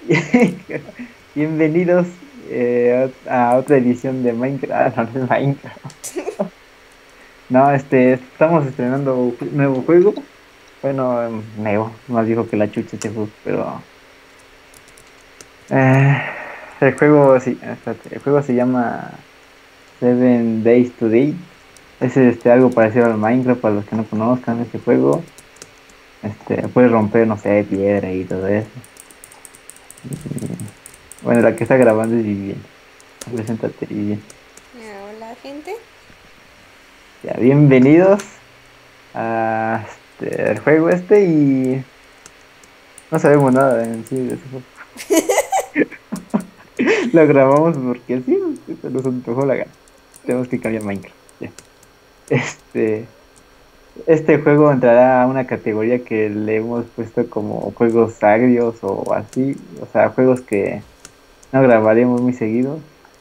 Bienvenidos a otra edición de Minecraft. No, no es Minecraft. No, estamos estrenando un nuevo juego. Bueno, nuevo, más viejo que la chucha este juego, pero eh, el juego se llama Seven Days to Date. Es algo parecido al Minecraft para los que no conozcan este juego. Puedes romper, no sé, piedra y todo eso. Y, bueno, la que está grabando es Vivian. Preséntate, Vivian. Hola gente. Ya, bienvenidos a el juego y no sabemos nada en sí de ese juego. Lo grabamos porque sí, se nos antojó la gana. Tenemos que cambiar Minecraft. Ya. Este, este juego entrará a una categoría que le hemos puesto como juegos agrios o así, o sea, juegos que no grabaremos muy seguido.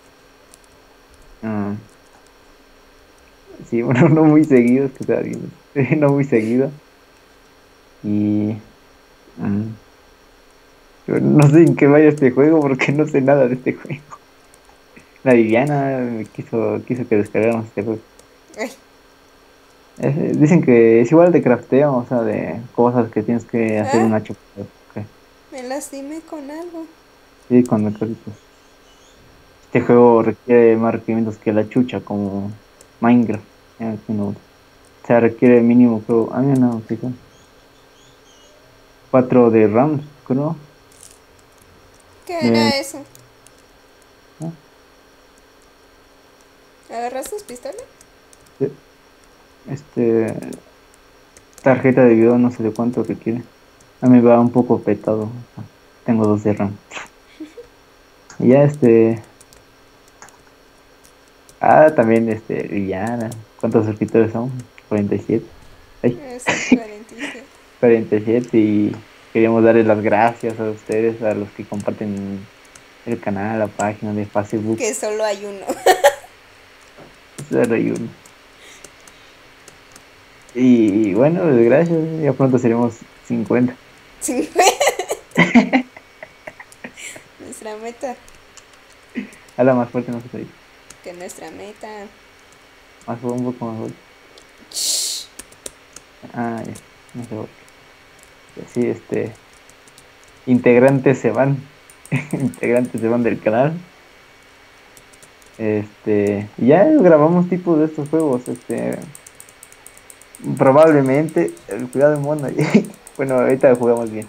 Mm, sí, bueno, no muy seguidos, que está bien, no muy seguido. Y mm, no sé en qué vaya este juego porque no sé nada de este juego. La Viviana me quiso que descargáramos este juego. Ay, Dicen que es igual de crafteo, o sea, de cosas que tienes que hacer ah, un hacha. Ok. me lastimé con algo. Sí, con mecánicos. Este Ah, juego requiere más requerimientos que la chucha, como Minecraft. Ya, que no- O sea, requiere mínimo, creo. A mí no, ¿qué son? 4 de RAM, creo. ¿Qué De, era eso? ¿no? ¿Agarraste pistola? De- este, tarjeta de video, no sé de cuánto requiere. A mí va un poco petado. O sea, tengo 2 de RAM. Y ya también Liliana. ¿Cuántos suscriptores son? 47. Ay, Sí, 47. 47 y queríamos darles las gracias a ustedes, a los que comparten el canal, la página de Facebook. Que solo hay uno. Solo hay uno. Y bueno, pues, gracias. Ya pronto seremos 50. 50. Nuestra meta. A la más fuerte no se dice. Que nuestra meta. Más un poco más fuerte. Shh. Ah, ya. No sé por qué. Y así, integrantes se van. Integrantes se van del canal. Y ya grabamos tipos de estos juegos. Probablemente, el cuidado de mono. Bueno, ahorita jugamos bien.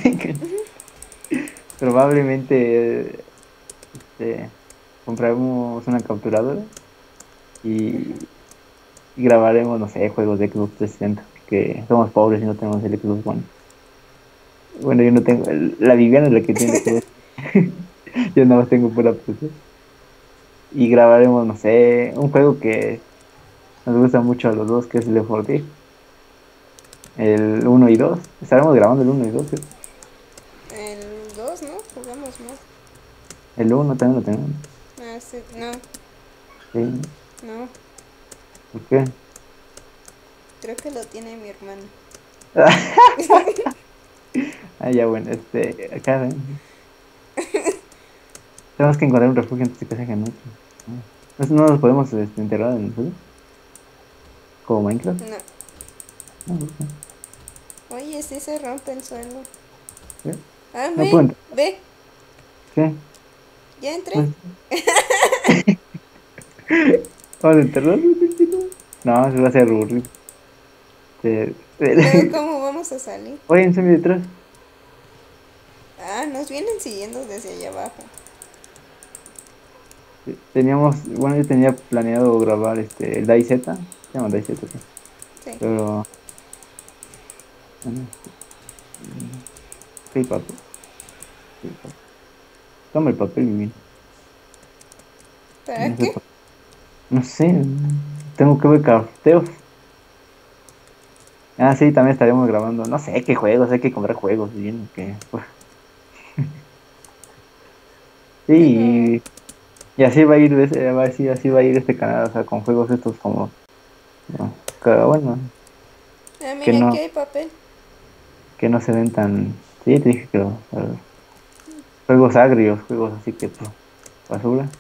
Probablemente, compraremos una capturadora y, y grabaremos, no sé, juegos de Xbox 360, porque somos pobres y no tenemos el Xbox One. Bueno, yo no tengo, la Viviana es la que tiene Xbox. Yo nada más tengo pura PC. Y grabaremos, no sé, un juego que nos gusta mucho a los dos, que es Left 4 Dead, el uno y 2. Estaremos grabando el uno y 2, ¿cierto? El 2, ¿no? Jugamos más. El uno también lo tenemos. Ah, sí. No, Sí. no. ¿Por qué? Creo que lo tiene mi hermano. Ah, ya, bueno, acá tenemos que encontrar un refugio antes de que se hagan noche. No, no nos podemos enterrar en el suelo, como Minecraft. No. No, ¿por qué? Oye, sí se rompe el suelo. ¿Qué? Ah, No puedo ve, entrar. ve. ¿Qué? Ya entré. Pues, ¿vamos a enterrarlo? No, se va a hacer aburrido. ¿Y luego cómo vamos a salir? Oye, en mi detrás. Ah, nos vienen siguiendo desde allá abajo. Bueno, yo tenía planeado grabar el DayZ, se llama DayZ, sí. Sí. Pero, bueno, ¿qué hay papel? ¿Qué hay papel? Toma el papel, mi bien. ¿Para No sé, qué? no sé, tengo que ver crafteos. Ah, sí, también estaremos grabando. No sé qué juegos, hay que comprar juegos, bien, que, uf. Pero Sí, y así va a ir, así va a ir este canal, o sea, con juegos estos como, ¿no? Bueno, ah, que mira, aquí no, hay papel. que no se ven tan, sí, te dije que, a ver. juegos agrios, juegos así que pues, basura.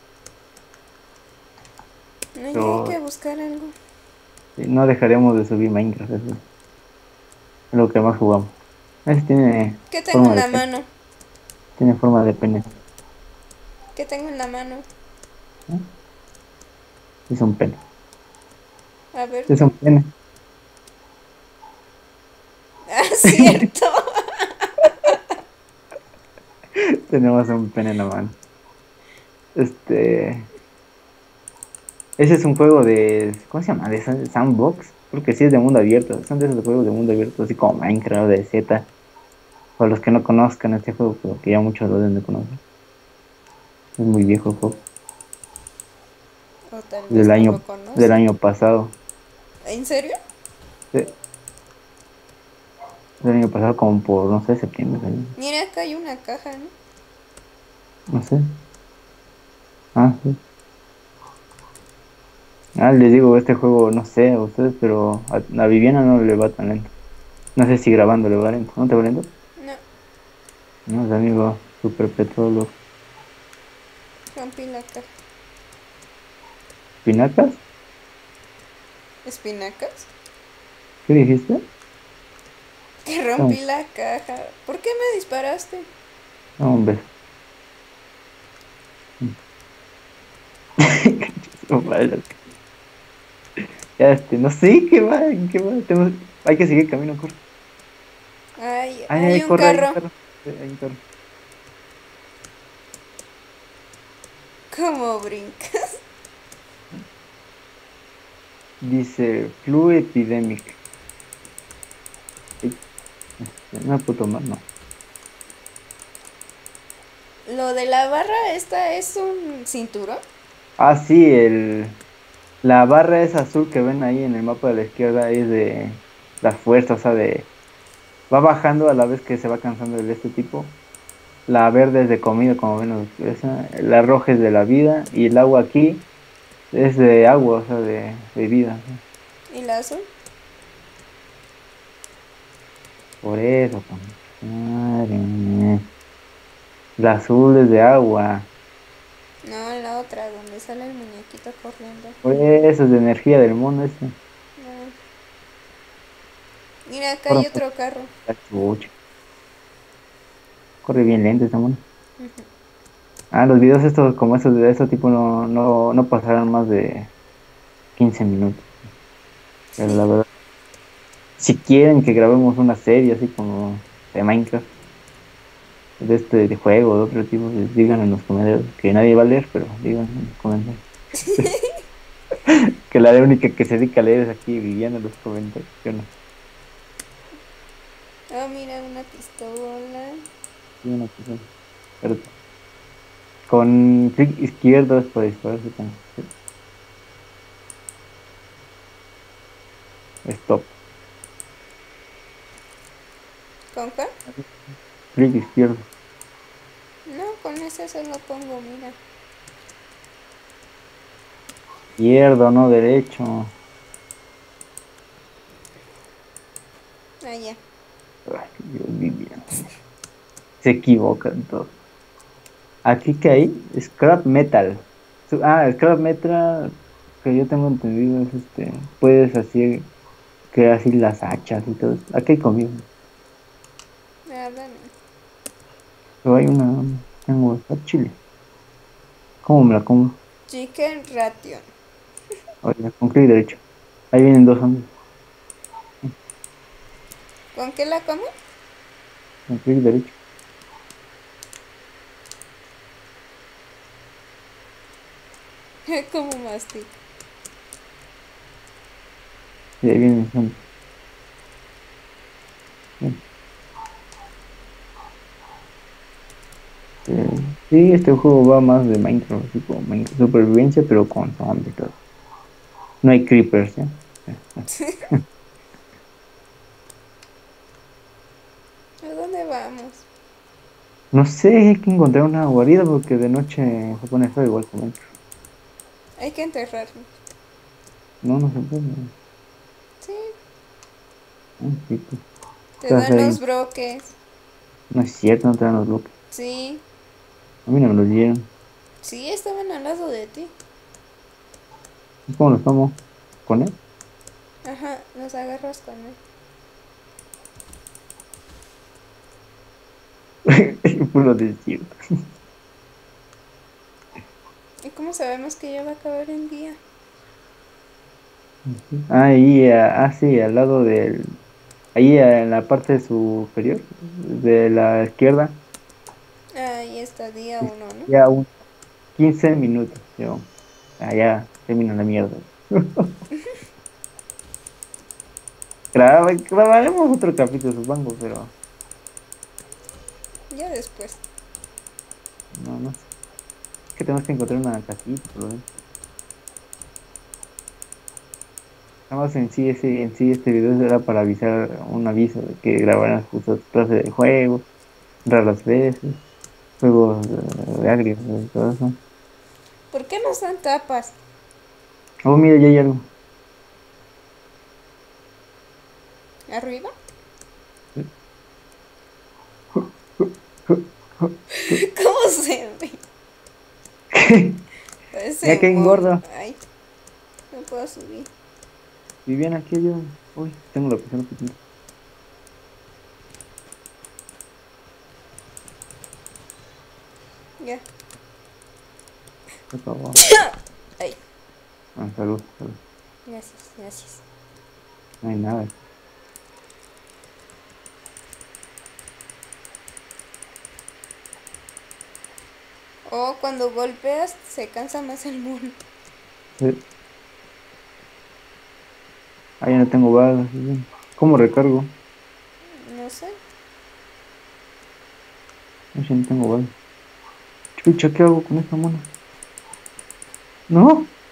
No, ya hay Pero que buscar algo. sí, no dejaremos de subir Minecraft, eso es lo que más jugamos. Ese ¿Qué tengo forma en de la pene, mano? tiene forma de pene, ¿Qué tengo en la mano? ¿no? Es un pene. A ver Es un tú. pene. Ah, cierto. Tenemos un pene en la mano. Este, ese es un juego de, ¿cómo se llama? De sandbox. Porque sí es de mundo abierto. Son de esos juegos de mundo abierto, así como Minecraft, de Z. Para los que no conozcan este juego, pero que ya muchos lo deben de conocer. Es muy viejo el juego. O tal vez Del no lo año, del conocen. año pasado. ¿En serio? Sí, del año pasado como por, no sé, septiembre. Mira, acá hay una caja, ¿no? No sé. Ah, sí. Ah, les digo, este juego, no sé a ustedes, pero a Viviana no le va tan lento. No sé si grabando le va lento. ¿No te va lento? No, No, es amigo, super petróleo. rompí la caja. ¿Pinacas? ¿Espinacas? ¿Qué dijiste? Que No, rompí la caja. ¿Por qué me disparaste? no, un beso. Su madre. Ya, no sé qué va, qué va. Hay que seguir camino, corre. Ay, Ay, ay, hay un corre, hay un carro. carro. Hay un carro. ¿Cómo brincas? Dice Flu Epidemic. Ay, no puedo tomar, no. Lo de la barra esta es un cinturón. Ah, sí, la barra esa azul que ven ahí en el mapa de la izquierda es de la fuerza, o sea, va bajando a la vez que se va cansando el este tipo. La verde es de comida, como ven, la roja es de la vida y el agua aquí es de agua, o sea, de vida. ¿Sí? ¿Y la azul? Por eso, madre mía. La azul es de agua, No, la otra, donde sale el muñequito corriendo. por eso es de energía del mono ese. No. Mira, acá Corre, hay otro carro. la chucha. Corre bien lento esa mono. Ah, los videos estos, como estos de este tipo, no pasarán más de 15 minutos. Pero la verdad, si quieren que grabemos una serie así como de Minecraft, de este de juego, de otro tipo, pues digan en los comentarios, que nadie va a leer, pero digan en los comentarios. Que la única que se dedica a leer es aquí Viviana en los comentarios, yo no. Oh, mira, una pistola. Sí, una persona. Pero con clic izquierdo es para dispararse también. Sí. Stop. ¿Con cuál? Clic izquierdo. No, con ese solo pongo, mira. Izquierdo, no derecho. Ah, ya. Ay, Dios, Viviana. Se equivocan todo. Aquí que hay, scrap metal. Scrap metal, que yo tengo entendido, es puedes así, que así las hachas y todo eso. Aquí hay comida. Ah, dame. Pero hay tengo esta chile. ¿Cómo me la como? Chicken ration. Oye, con clic derecho. Ahí vienen dos zombies. ¿Con qué la como? Con clic derecho. Como mastic. Y ahí vienen zombies. Bien. Sí, este juego va más de Minecraft, así como Minecraft supervivencia, pero con zombies y todo. No hay creepers, ¿eh? ¿A dónde vamos? No sé, hay que encontrar una guarida porque de noche se pone feo igual que Minecraft. Hay que enterrarlo. No, no se puede. Sí, Sí, pues, te estás dan ahí. los broques. No es cierto, no te dan los bloques. Sí, A mí no me los dieron. Sí, estaban al lado de ti. ¿Cómo los tomo? ¿Con él? Ajá, los agarras con él. Puro desierto. ¿Y cómo sabemos que ya va a acabar el día? Ahí, sí, al lado del. Ahí en la parte superior de la izquierda. Ahí está, día Dice, uno, ¿no? ya 15 minutos. Yo, ya termina la mierda. Grabaremos otro capítulo, supongo, pero Ya después. no sé. Es que tenemos que encontrar una casita, por lo menos. Nada más en sí este video era para avisar un aviso de que grabaran justo clase de juegos, raras veces, juegos de agrios y todo eso. ¿Por qué no son tapas? Oh, mira, ya hay algo. ¿Arriba? ¿Cómo se ve? Mira Parece que mon. engorda. Ay, no puedo subir. Viviana, aquí ayúdame. Uy, tengo la presión un poquito. Ya. Por favor. Ay, Salud, salud. gracias, gracias. No hay nada. O cuando golpeas se cansa más el mono. Sí. Ah, ya no tengo balas. Bien. ¿Cómo recargo? No sé. No sé, no tengo balas. Chucha, ¿qué hago con esta mona? ¿No?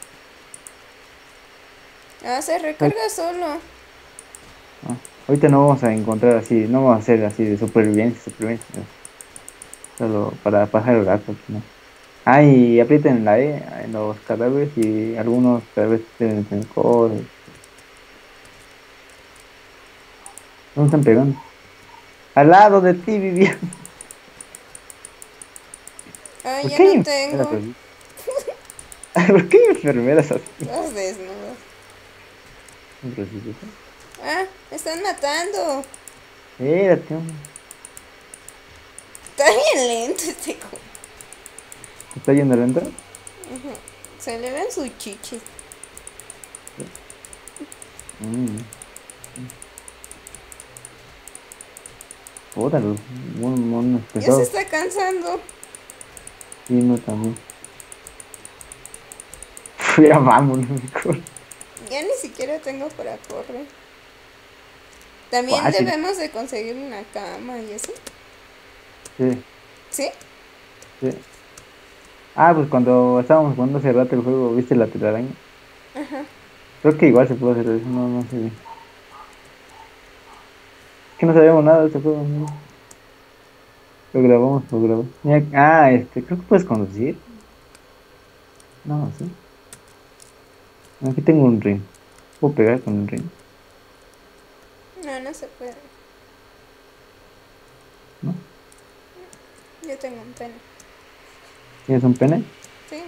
Ah, se Ay, recarga solo. ahorita no vamos a encontrar así, no vamos a hacer así de supervivencia, no. Solo para pasar el rato aquí, ¿no? Ah, y aprieten la E en los cadáveres y algunos cadáveres deben tener cosas. ¿Dónde están pegando? Al lado de ti, Vivian. Ah, ¿Por ya qué hay no enfermeras tengo. así? ¿Por qué hay enfermeras así? Las desnudas. En prostituta. Ah, me están matando. Espérate, hombre. Está bien lento este ¿Te está yendo lento? Se le ven sus chichis. Mm. Puta, los monos Ya se pesados. está cansando. Sí, no, también. Ya vámonos, mejor. Ya ni siquiera tengo para correr. También Fácil. debemos de conseguir una cama y eso. Sí, ¿Sí? sí. Ah, pues cuando estábamos jugando hace rato el juego, ¿viste la telaraña? Creo que igual se puede hacer eso, no sé bien. Es que no sabíamos nada de este juego, ¿no? Lo grabamos. Mira, creo que puedes conducir. No, sí. Aquí tengo un ring. Puedo pegar con el ring, No, no se puede. ¿no? Yo tengo un pene. ¿Tienes un pene? Sí.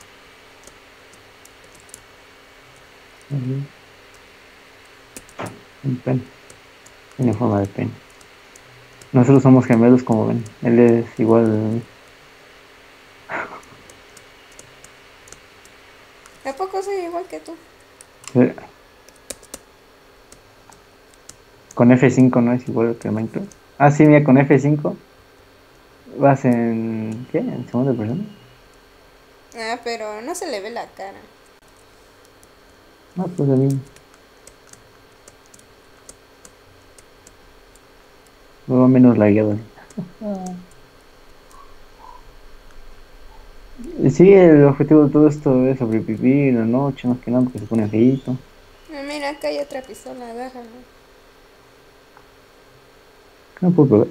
Ujú. Un pene. Tiene forma de pene. Nosotros somos gemelos, como ven. Él es igual. ¿A poco soy igual que tú? eh, Con F5 no es igual que Minecraft. Ah, sí, mira, con F5 vas en. ¿Qué? ¿En segunda persona? Ah, pero no se le ve la cara. No, pues a mí. No menos la guiado. Sí, el objetivo de todo esto es sobrevivir en la noche, más que nada, porque se pone feíto. Ah, mira, acá hay otra pistola, agárrala. ¿Qué no puedo pegar?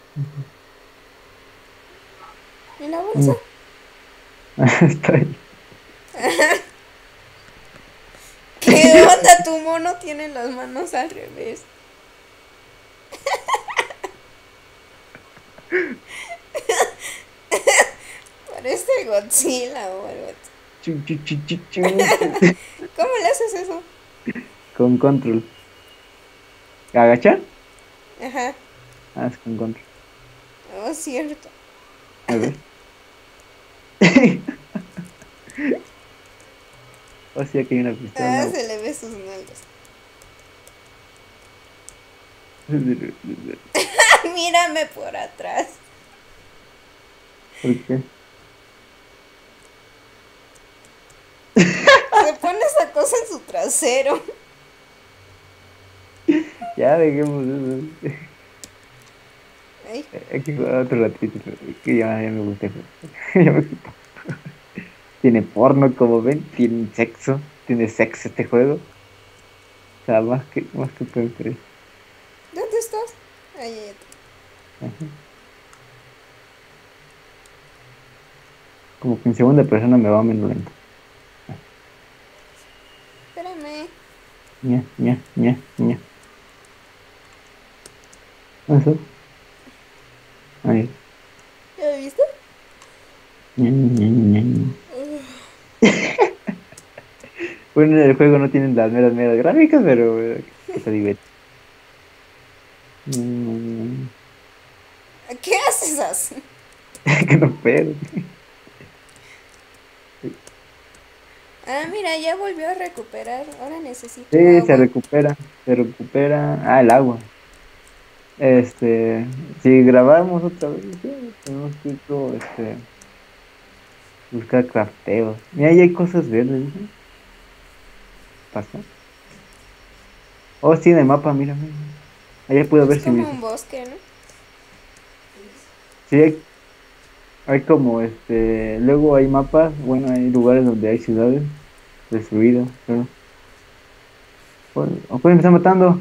¿Y la bolsa? ¿Dónde? Está ahí. ¿Qué onda? Tu mono tiene las manos al revés. Parece Godzilla o algo así. Chu, chu, chu, chu, chu. ¿Cómo le haces eso? Con control. ¿Agachar? Ajá. Ah, es con control. Oh, cierto. A ver. O sea que hay una Ah, pistola. se le ve sus nalgas. Mírame por atrás. ¿Por qué? Se pone esa cosa en su trasero. Ya dejemos eso. Ay, Hay que jugar otro ratito. Que ya me gusta. Ya me gustó. Tiene porno, como ven. Tiene sexo. Tiene sexo este juego. O sea, más que pueden creer. ¿dónde estás? Ay, ay, ay. Ajá. Como que en segunda persona me va menos lento. Espérame. Ña, ña, ña, ña. Eso. Ahí. ¿Ya lo viste? Ña, ña, ña, ña. Bueno, en el juego no tienen las meras gráficas, pero que te divierte. Ña, ña, ña. ¿Qué haces así? Que no puedo. Ah, mira, ya volvió a recuperar. Ahora necesito Sí, se agua. recupera, se recupera. Ah, el agua. Si grabamos otra vez, sí, tenemos que ir buscar crafteos. Mira, ahí hay cosas verdes, ¿no? Pasó. Oh, sí, en el mapa, mira, mira. Allá puedo Es ver como civilización. un bosque, ¿no? Sí, hay como luego hay mapas, bueno, hay lugares donde hay ciudades destruidas, pero. ¿O pueden empezar matando?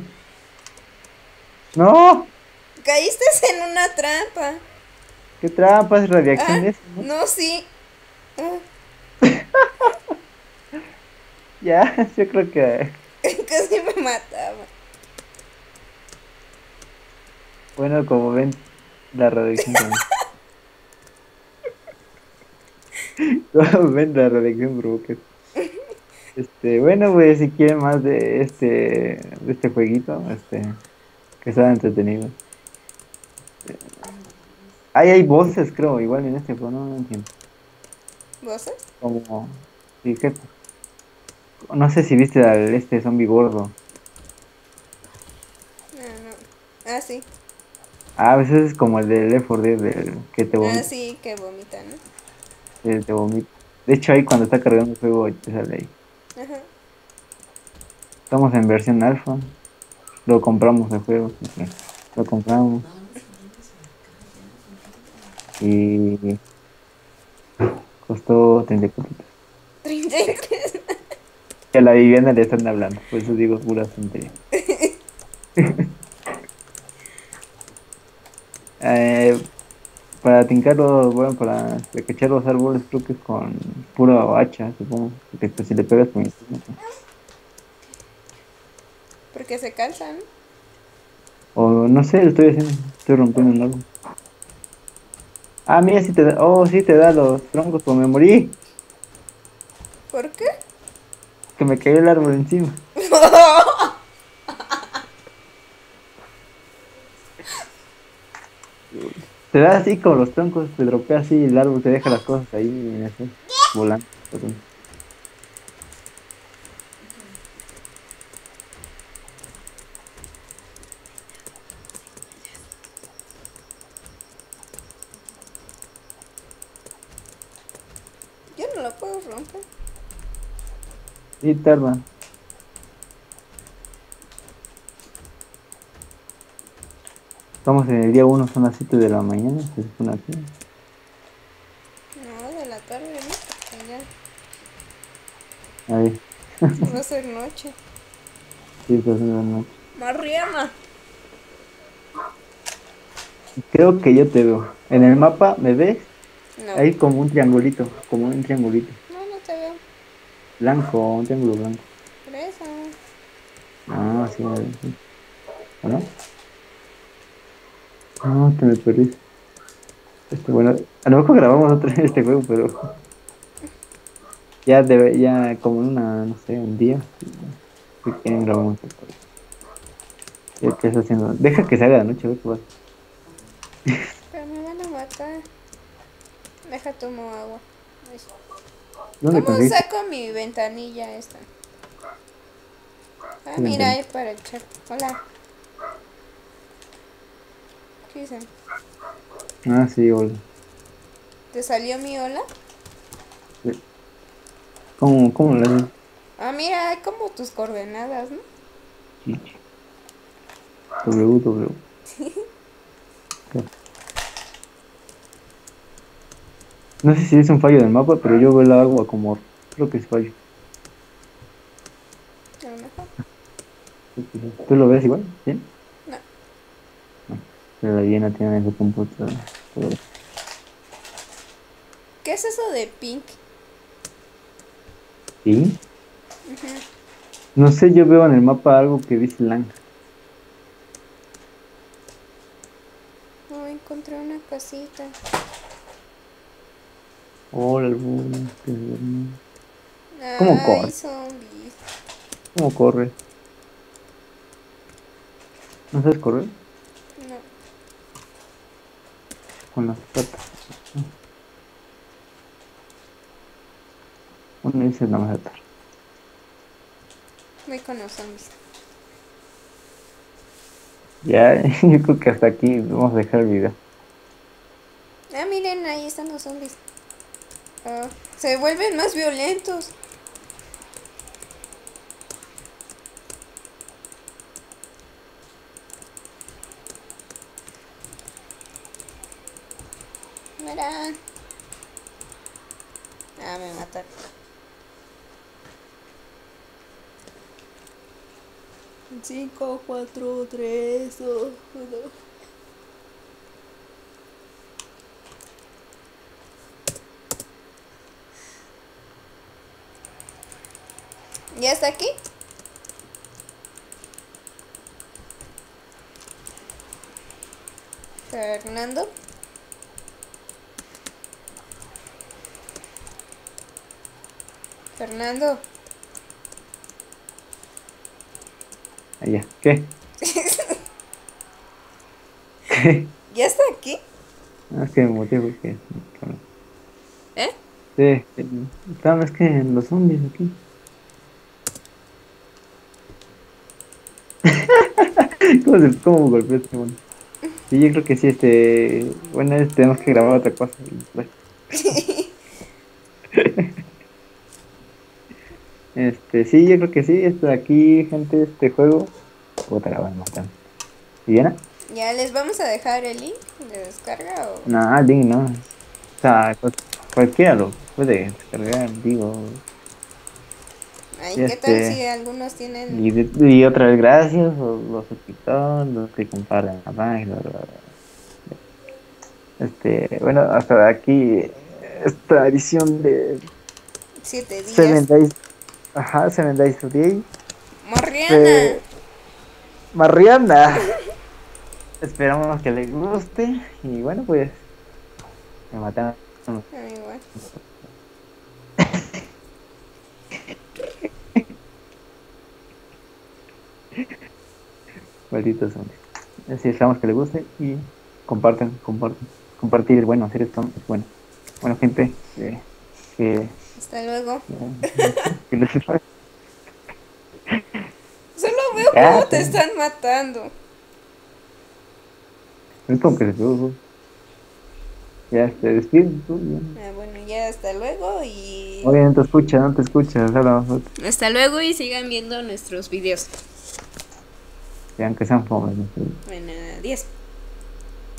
¡No! Caíste en una trampa. ¡Qué trampas! Ah, Radiación eso, ¿no? no, sí. Ah, Ya, yo creo que. casi me mataba. Bueno, como ven, la radiación también. Como ven, la radiación provoca eso. Bueno, pues si quieren más de este jueguito, que sea entretenido. Hay voces, creo, igual en este juego, no entiendo. ¿Vosas? Como, sí, jefes. No sé si viste al zombie gordo. No, no. Ah, sí. Ah, a veces es como el del Left 4 Dead, del que te Ah, vomita, sí, que vomita, ¿no? te vomita. De hecho, ahí cuando está cargando el juego, te sale ahí. Ajá. Estamos en versión alfa. Lo compramos el juego, sí, sí. Lo compramos y costó 34. 33. Que a la vivienda le están hablando, por eso digo pura tontería. Eh, para tincarlos, bueno, para cachar los árboles, creo que es con pura hacha, supongo. Porque pues, si le pegas con... Porque se cansan. O no sé, lo estoy haciendo, estoy rompiendo un árbol. Ah, mira, sí te da, oh, sí te da los troncos, pues me morí, ¿Por qué? que me cayó el árbol encima. Te da así con los troncos, te dropea así el árbol, te deja las cosas ahí, y así, volando. Yo no lo puedo romper. Sí, tarda. Estamos en el día 1, son las 7 de la mañana, se supone aquí. No, de la tarde, ¿no? Porque A ver, ya va a ser noche. sí, está haciendo la noche. Mariana. Creo que yo te veo. En el mapa, ¿me ves? No. Hay como un triangulito, como un triangulito. No, no te veo. Blanco, un triángulo blanco. Por eso. Ah, sí, a ver, sí. ¿O no? Ah, te me perdí. Bueno, a lo mejor grabamos otra vez este juego, pero ya como en una, no sé, un día. Si quieren grabamos otro. ¿Qué estás haciendo? Deja que se haga de noche, a ver qué pasa. Pero me van a matar. Deja tomo agua. Ay. ¿Dónde ¿Cómo conseguiste? saco mi ventanilla esta? Ah, ¿Qué mira, ventanilla? ahí para echar. Hola. ¿Qué dicen? Ah, sí, hola. ¿Te salió mi hola? ¿Cómo lo haces? Ah, mira, hay como tus coordenadas, ¿no? Chichi. W. No sé si es un fallo del mapa, pero yo veo el agua como. Creo que es fallo. A lo mejor. ¿Tú lo ves igual? ¿Sí? No. No. Pero la llena tiene en su computadora. ¿Qué es eso de pink? ¿Sí? No sé, yo veo en el mapa algo que dice LAN. Oh, encontré una casita. Hola, alguna. ¿Cómo Ay, corre? zombies. ¿Cómo corre? ¿No sabes correr? No, Con las patas. Uno dice no me matar. voy con los zombies. Ya, yo creo que hasta aquí vamos a dejar el video. Ah, miren, ahí están los zombies. Ah, se vuelven más violentos. Mira. Ah, me mataron. 5, 4, 3, 2, 1. ¿Ya está aquí? Fernando. Fernando. Allá. ¿Qué? ¿Qué? ¿Ya está aquí? Ah, es que me motivo porque. ¿Eh? Sí, es que los zombies aquí. ¿Cómo golpeó este mono? Sí, yo creo que sí, bueno, tenemos que grabar otra cosa. Bueno, sí, yo creo que sí, aquí, gente, este juego. Puta, la van a matar. ¿Y Diana? Ya les vamos a dejar el link de descarga o... No, Ding, no. O sea, cualquiera lo puede descargar, digo. Ay, Y ¿qué tal si algunos tienen... y otra vez gracias a los suscriptores, los que comparten la página. Bueno, hasta aquí esta edición de 7 Seven días? Days, ajá, Seven Days Today. ¡Morriana! Eh, Mariana, esperamos que les guste y bueno, pues me mataron. Ah, igual. Malditos zombies. Así esperamos que les guste y comparten. Compartir es bueno, hacer esto es bueno. Bueno, gente, que, Hasta luego. que les Solo veo ya, cómo te están matando. es como que se pudo. Ya se despiden tú. Ah, bueno, ya hasta luego y... Oye, no te escucha, solo, Hasta luego y sigan viendo nuestros videos. aunque sean pobres. ¿No? Bueno, adiós.